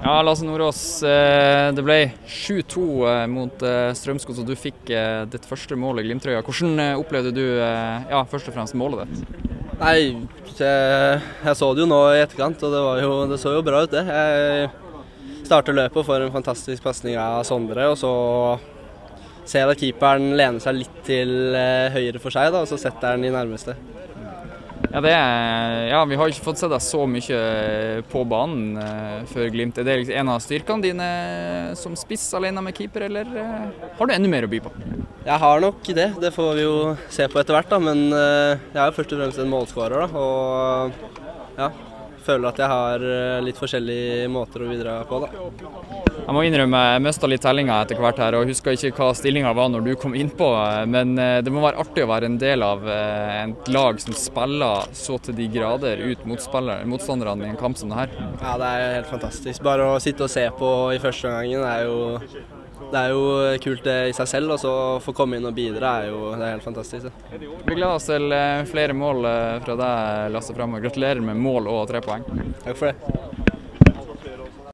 Ja, Lasse Nordås, det ble 7-2 mot Strømsgods, og du fikk ditt første mål i Glimt-trøya. Hvordan opplevde du først og fremst målet ditt? Nei, jeg så det jo nå i etterkant, og det så jo bra ut det. Jeg starter løpet og får en fantastisk pasning av Sondre, og så ser jeg at keeperen lener seg litt til høyre for seg, da, og så setter den i nærmeste. Ja, vi har ikke fått se deg så mye på banen før Glimt. Er det liksom en av styrkene dine som spiss alene med keeper, eller har du enda mer å by på? Jeg har nok det får vi jo se på etter hvert, da, men jeg er jo først og fremst en målskårer, da, og ja, føler at jeg har litt forskjellige måter å bidra på, da. Jeg må innrømme, jeg mistet litt tellinga etter hvert her, og husker ikke hva stillinga var når du kom innpå, men det må være artig å være en del av et lag som spiller så til de grader ut motstanderne i en kamp som det her. Ja, det er helt fantastisk. Bare å sitte og se på i første omgangen det er jo kult det i seg selv, og så få komme inn og bidra det er helt fantastisk. Det. Vi gleder oss til flere mål fra deg, Lasse, fremover. Gratulerer med mål og 3 poeng. Takk for det.